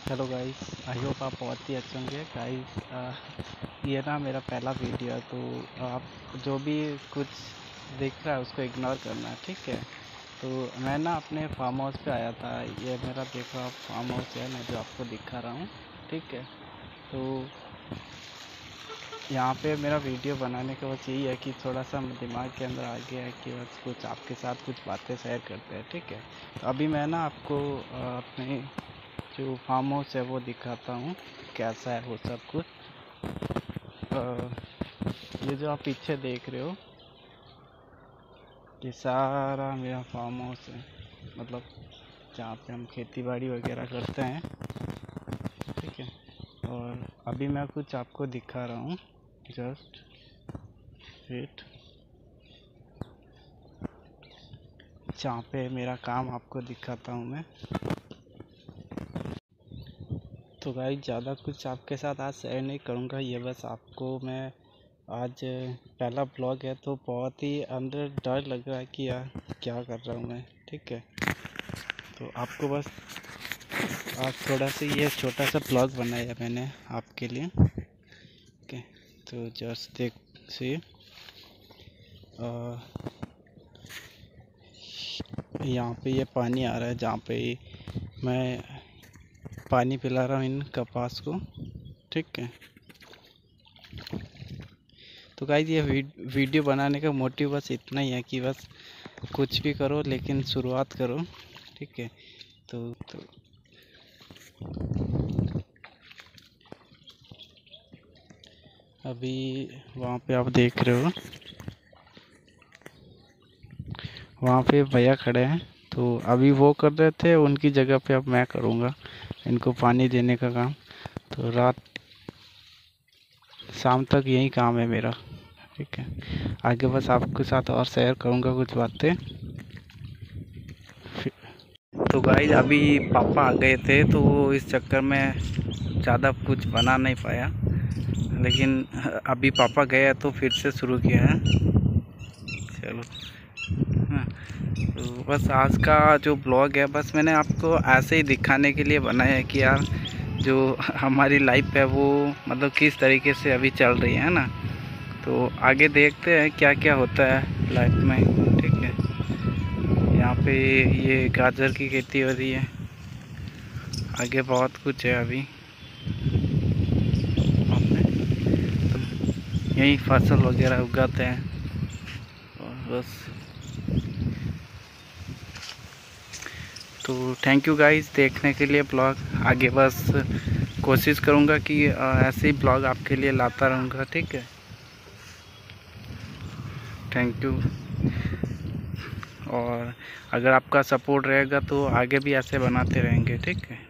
Hello guys, I hope आप बहुत ही अच्छे होंगे गाइस। ये ना मेरा पहला वीडियो है, तो आप जो भी कुछ देख रहा है उसको इग्नोर करना, ठीक है। तो मैं ना अपने फार्म हाउस पे आया था। ये मेरा देखो आप फार्म हाउस है, मैं जो आपको दिखा रहा हूँ, ठीक है। तो यहाँ पे मेरा वीडियो बनाने का बस यही है कि थोड़ा सा दिमाग के अंदर आ गया है कि बस कुछ आपके साथ कुछ बातें शेयर करते हैं, ठीक है। तो अभी मैं ना आपको अपने जो फार्म हाउस है वो दिखाता हूँ, कैसा है वो सब कुछ। ये जो आप पीछे देख रहे हो, ये सारा मेरा फार्म हाउस है, मतलब जहाँ पे हम खेती बाड़ी वगैरह करते हैं, ठीक है। और अभी मैं कुछ आपको दिखा रहा हूँ, जस्ट वेट, जहाँ पे मेरा काम आपको दिखाता हूँ मैं। तो भाई ज़्यादा कुछ आपके साथ आज शेयर नहीं करूँगा, ये बस आपको मैं आज पहला ब्लॉग है तो बहुत ही अंदर डर लग रहा है कि यार क्या कर रहा हूँ मैं, ठीक है। तो आपको बस आज थोड़ा सा ये छोटा सा ब्लॉग बनाया मैंने आपके लिए, ठीक है। तो जस्ट देख से यहाँ पे ये पानी आ रहा है जहाँ पे मैं पानी पिला रहा हूँ इन कपास को, ठीक है। तो गाइस ये वीडियो बनाने का मोटिव बस इतना ही है कि बस कुछ भी करो लेकिन शुरुआत करो, ठीक है। तो अभी वहाँ पे आप देख रहे हो, वहाँ पे भैया खड़े हैं, तो अभी वो कर रहे थे, उनकी जगह पे अब मैं करूँगा इनको पानी देने का काम। तो रात शाम तक यही काम है मेरा, ठीक है। आगे बस आपके साथ और शेयर करूँगा कुछ बातें। तो गाइस अभी पापा आ गए थे, तो इस चक्कर में ज़्यादा कुछ बना नहीं पाया, लेकिन अभी पापा गए तो फिर से शुरू किया है। चलो हाँ, तो बस आज का जो ब्लॉग है बस मैंने आपको ऐसे ही दिखाने के लिए बनाया है कि यार जो हमारी लाइफ है वो मतलब किस तरीके से अभी चल रही है ना। तो आगे देखते हैं क्या क्या होता है लाइफ में, ठीक है। यहाँ पे ये गाजर की खेती हो रही है, आगे बहुत कुछ है अभी तो यही फसल वगैरह उगाते हैं। और बस तो थैंक यू गाइस देखने के लिए ब्लॉग। आगे बस कोशिश करूँगा कि ऐसे ही ब्लॉग आपके लिए लाता रहूँगा, ठीक है। Thank you. और अगर आपका सपोर्ट रहेगा तो आगे भी ऐसे बनाते रहेंगे, ठीक है।